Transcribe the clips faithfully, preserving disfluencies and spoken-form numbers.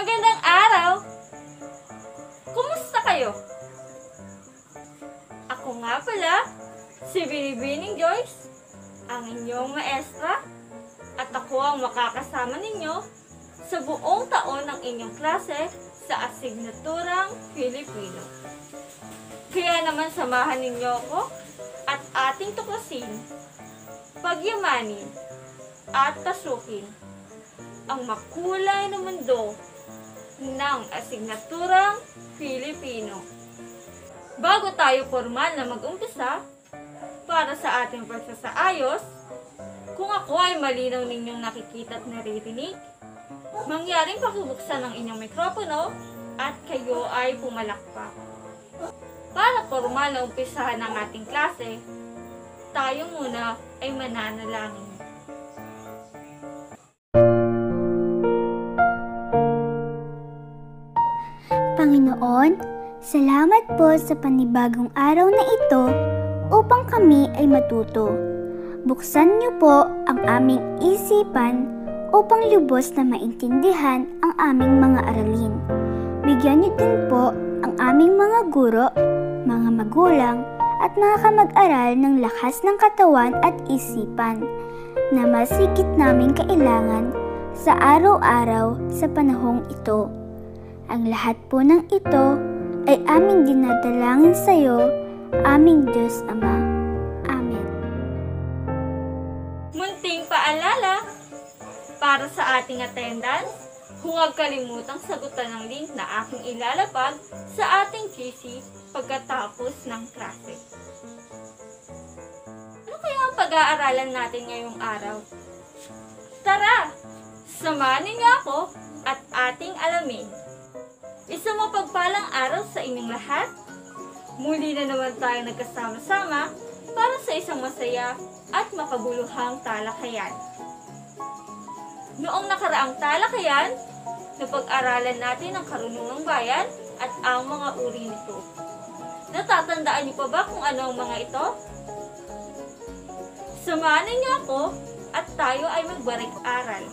Magandang araw! Kumusta kayo? Ako nga pala, si Binibining Joyce, ang inyong maestra, at ako ang makakasama ninyo sa buong taon ng inyong klase sa asignaturang Filipino. Kaya naman samahan ninyo ako at ating tuklasin, pagyamanin at pasukin ang makulay na mundo ng asignaturang Filipino. Bago tayo formal na mag-umpisa, para sa ating pagsasaayos, kung ako ay malinaw ninyong nakikita at naririnig, mangyaring pakibuksan ng inyong mikropono at kayo ay pumalakpak. Para formal na umpisahan ng ating klase, tayo muna ay mananalangin. Panginoon, salamat po sa panibagong araw na ito upang kami ay matuto. Buksan niyo po ang aming isipan upang lubos na maintindihan ang aming mga aralin. Bigyan niyo din po ang aming mga guro, mga magulang at mga kamag-aral ng lakas ng katawan at isipan na mas higit naming kailangan sa araw-araw sa panahong ito. Ang lahat po ng ito ay aming dinadalangin sa iyo, aming Diyos Ama. Amen. Munting paalala, para sa ating attendance, huwag kalimutang sagutan ang link na aking ilalapag sa ating G C pagkatapos ng klase. Ano kaya ang pag-aaralan natin ngayong araw? Tara, samahan niyo ako at ating alamin. Isang mapagpalang araw sa inyong lahat. Muli na naman tayo nagkasama-sama para sa isang masaya at makabuluhang talakayan. Noong nakaraang talakayan, napag-aralan natin ang karunungang bayan at ang mga uri nito. Natatandaan niyo pa ba kung ano ang mga ito? Samahan niyo ako at tayo ay magbalik-aral.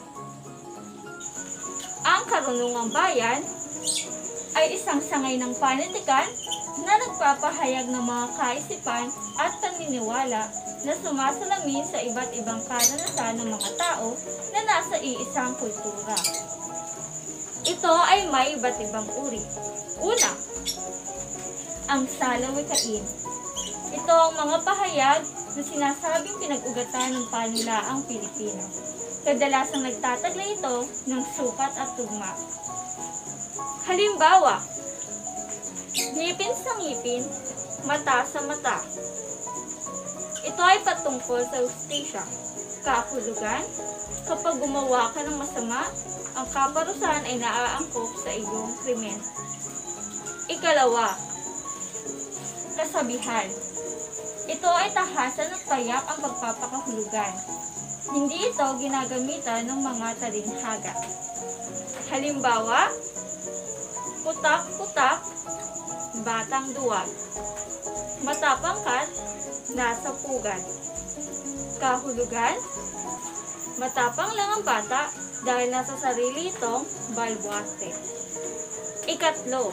Ang karunungang bayan ay isang sangay ng panitikan na nagpapahayag ng mga kaisipan at paniniwala na sumasalamin sa iba't ibang karanasan ng mga tao na nasa iisang kultura. Ito ay may iba't ibang uri. Una, ang salawikain. Ito ang mga pahayag na sinasabing pinag-ugatan ng panilaang Pilipino. Kadalasang nagtataglay ito ng sukat at tugma. Halimbawa, ngipin sa ngipin, mata sa mata. Ito ay patungkol sa hustisya, kahulugan. Kapag gumawa ka ng masama, ang kaparusahan ay naaangkop sa iyong krimen. Ikalawa, kasabihan. Ito ay tahasan ng payak ang pagpapakahulugan. Hindi ito ginagamitan ng mga talinhaga. Halimbawa, putak-putak, batang duwag. Matapangkat, nasa pugad. Kahulugan, matapang lang ang bata dahil nasa sarili itong balbwarte. Ikatlo,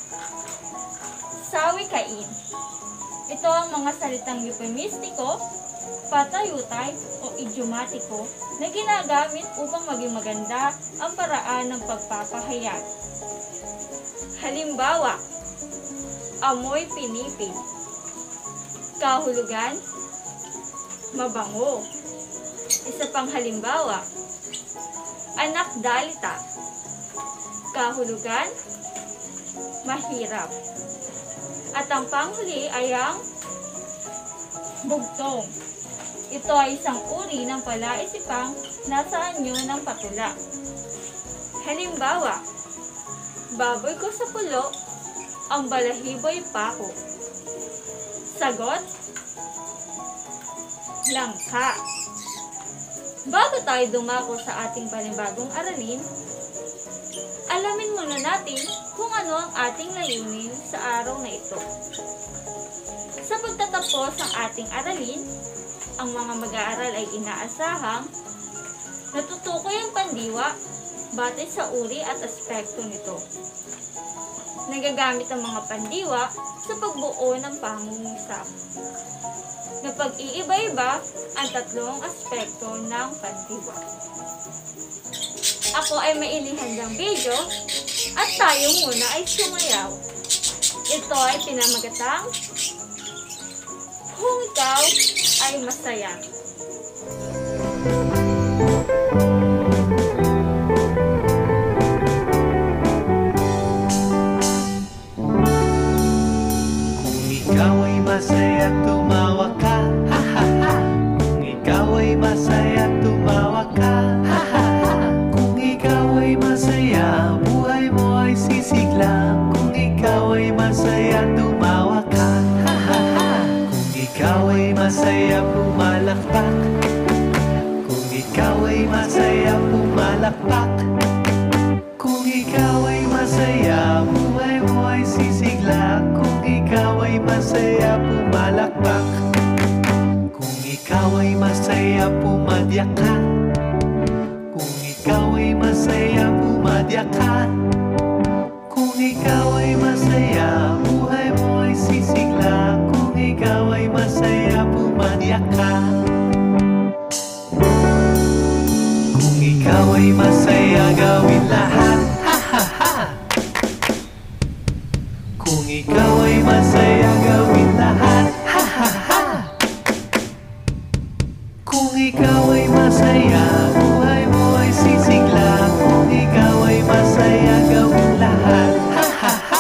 sawikain. Ito ang mga salitang eupemistiko, patayutay o idiomatiko na ginagamit upang maging maganda ang paraan ng pagpapahayag. Halimbawa, amoy pinipig. Kahulugan, mabango. Isa pang halimbawa, anak dalita. Kahulugan, mahirap. At ang panghuli ay ang bugtong. Ito ay isang uri ng palaisipang nasa anyo ng patula. Halimbawa, baboy ko sa pulo, ang balahibo'y pako. Sagot, langka. Bago tayo dumako sa ating panibagong aralin, alamin muna natin kung ano ang ating layunin sa araw na ito. Sa pagtatapos ng ating aralin, ang mga mag-aaral ay inaasahang natutukoy ang pandiwa batay sa uri at aspekto nito. Nagagamit ang mga pandiwa sa pagbuo ng pangungusap. Napag-iiba-iba ang tatlong aspekto ng pandiwa. Ako ay may ilihandang video at tayo muna ay sumayaw. Ito ay pinamagatang Kung Ikaw ay Masaya. Ikaw ay masaya, tumawa ka, ha ha ha. Kung ikaw ay masaya, tumawa ka, ha ha ha. Kung ikaw ay masaya, buhay mo ay sisigla. Kung ikaw ay masaya, tumawa ka, ha ha ha. Kung ikaw ay masaya, pumalakpak. Kung ikaw ay masaya, pumalakpak. Kung ikaw ay masaya, buhay mo ay sisigla. Kung ikaw ay masaya, pumalakpak. Kung ikaw ay masaya, pumadyak ka. Kung ikaw ay masaya, pumadyak ka. Kung ikaw ay masaya, buhay mo ay sisigla. Kung ikaw ay masaya, pumadyak ka. Kung ikaw ay masaya, gawin lahat, ha ha ha. Kung ikaw ay masaya, gawin lahat, ha ha ha. Kung ikaw ay masaya, buhay mo ay sisigla. Kung ikaw ay masaya, gawin lahat, ha ha ha.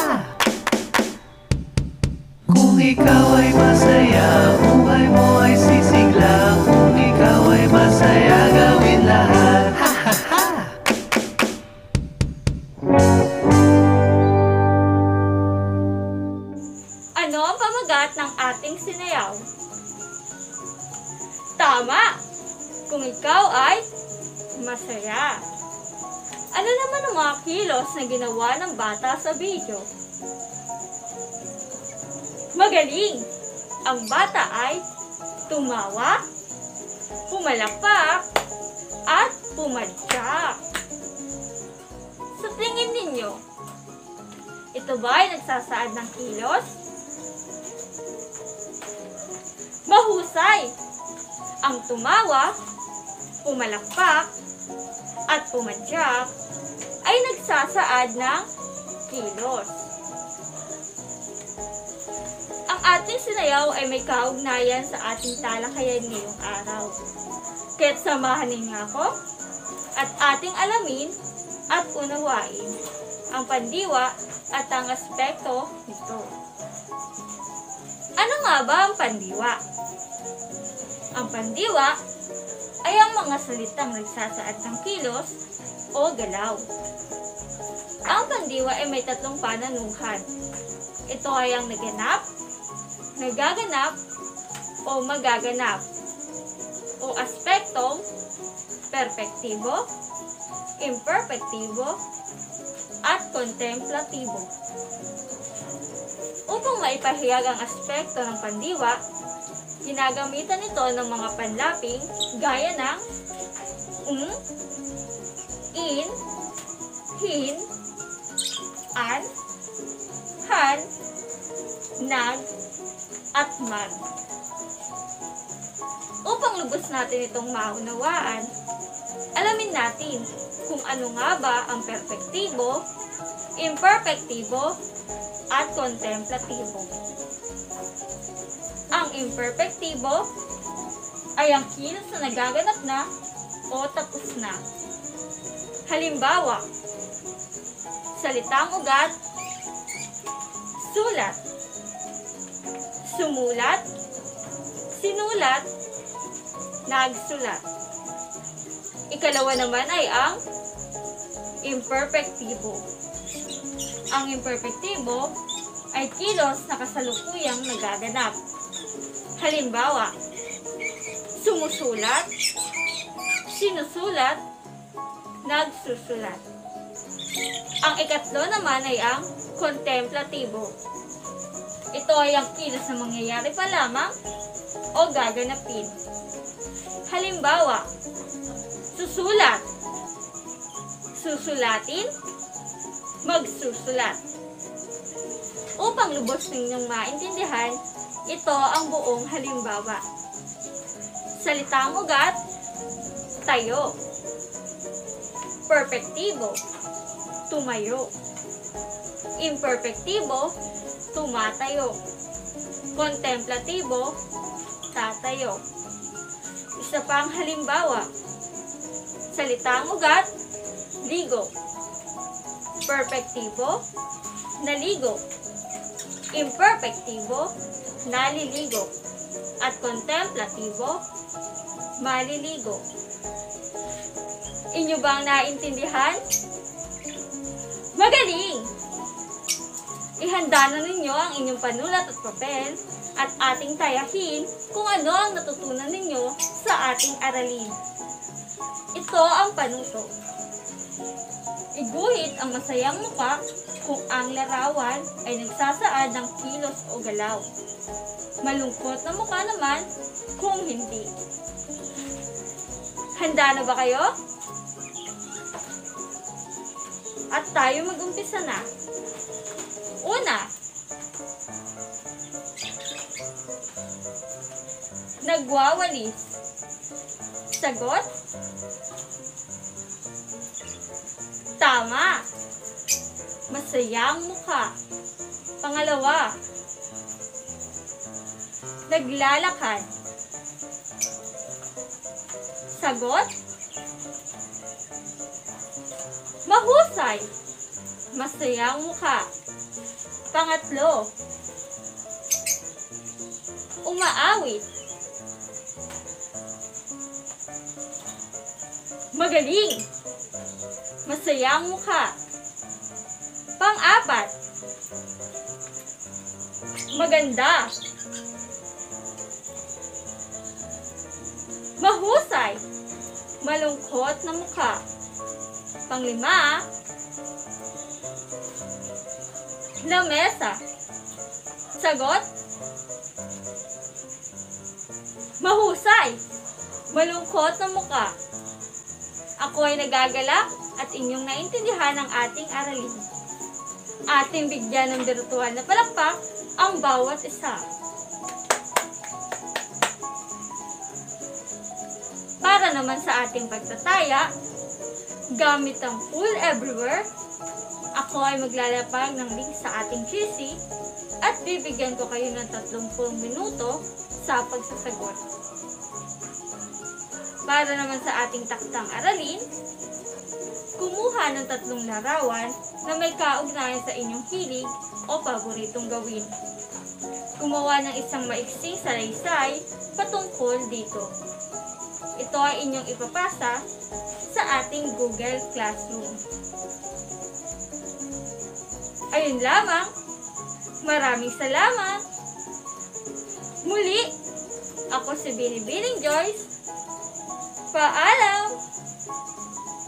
Kung ikaw ay masaya, buhay mo ay sisigla. Kung ikaw ay masaya, gawin lahat, ha ha ha. Ano ang pamagat ng ating sinayaw? Tama! Kung ikaw ay masaya. Ano naman ang mga kilos na ginawa ng bata sa video? Magaling! Ang bata ay tumawa, pumalakpak, at pumadyak. Sa tingin ninyo, ito ba ay nagsasaad ng kilos? Mahusay! Ang tumawa, pumalakpak, at pumadyak ay nagsasaad ng kilos. Ang ating sinayaw ay may kaugnayan sa ating talakayan ngayong araw. Kaya't samahan ninyo ako at ating alamin at unawain ang pandiwa at ang aspekto nito. Ano nga ba ang pandiwa? Ang pandiwa ay ang mga salitang nagsasaad ng kilos o galaw. Ang pandiwa ay may tatlong pananuhan. Ito ay ang naganap, nagaganap, o magaganap, o aspektong perpektibo, imperpektibo, at kontemplatibo. Upang maipahayag ang aspekto ng pandiwa, ginagamitan ito ng mga panlaping gaya ng um, in, hin, an, han, nag, at mag. Upang lubos natin itong maunawaan, alamin natin kung ano nga ba ang perpektibo, imperpektibo, at kontemplatibo. Ang imperpektibo ay ang kilos na nagaganap na o tapos na. Halimbawa, salitang ugat, sulat, sumulat, sinulat, nagsulat. Ikalawa naman ay ang imperpektibo. Ang imperpektibo ay kilos na kasalukuyang nagaganap. Halimbawa, sumusulat, sinusulat, nagsusulat. Ang ikatlo naman ay ang kontemplatibo. Ito ay ang kilos na mangyayari pa lamang o gaganapin. Halimbawa, susulat, susulatin, magsusulat. Upang lubos ninyong maintindihan, ito ang buong halimbawa. Salitang ugat, tayo. Perpektibo, tumayo. Imperpektibo, tumatayo. Kontemplatibo, tatayo. Isa pang halimbawa. Salitang ugat, ligo. Perpektibo, naligo. Imperpektibo, naliligo. At kontemplatibo, maliligo. Inyo bang naintindihan? Magaling! Ihanda na ninyo ang inyong panulat at papel at ating tayahin kung ano ang natutunan ninyo sa ating aralin. Ito ang panuto. Iguhit ang masayang muka kung ang larawan ay nagsasaad ng kilos o galaw. Malungkot na mukha naman kung hindi. Handa na ba kayo? At tayo mag-umpisa na. Una, nagwawalis. Sagot? Tama. Masayang mukha. Pangalawa, naglalakad. Sagot? Mahusay. Masayang mukha. Pangatlo, umaawit. Magaling. Masayang mukha. Pang-apat, maganda. Mahusay. Malungkot na mukha. Panglima, lamesa. Sagot? Mahusay. Malungkot na mukha. Ako ay nagagalak at inyong naintindihan ang ating aralin. Ating bigyan ng birtual na palakpak ang bawat isa. Para naman sa ating pagtataya, gamit ang Pool Everywhere, ako ay maglalapag ng link sa ating Q C at bibigyan ko kayo ng tatlong minuto sa pagsasagot. Para naman sa ating taktang aralin, kumuha ng tatlong larawan na may kaugnayan sa inyong hilig o paboritong gawin. Gumawa ng isang maiksing salaysay patungkol dito. Ito ay inyong ipapasa sa ating Google Classroom. Ayun lamang. Maraming salamat. Muli, ako si Binibining Joyce. Paalam!